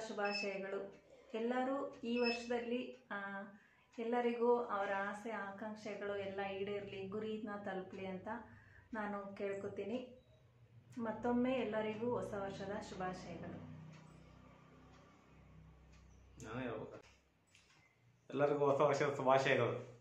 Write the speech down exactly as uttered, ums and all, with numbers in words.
ಶುಭಾಶಯಗಳು. ಎಲ್ಲರೂ ಈ ವರ್ಷದಲ್ಲಿ ಎಲ್ಲರಿಗೂ ಅವರ ಆಸೆ ಆಕಾಂಕ್ಷೆಗಳು ಎಲ್ಲ ಈಡೇರಲಿ, ಗುರಿನ ತಲುಪಲಿ ಅಂತ ನಾನು ಕೇಳ್ಕೊತೀನಿ. ಮತ್ತೊಮ್ಮೆ ಎಲ್ಲರಿಗೂ ಹೊಸ ವರ್ಷದ ಶುಭಾಶಯಗಳು. ಎಲ್ಲರಿಗೂ ಹೊಸ ವರ್ಷದ ಶುಭಾಶಯಗಳು.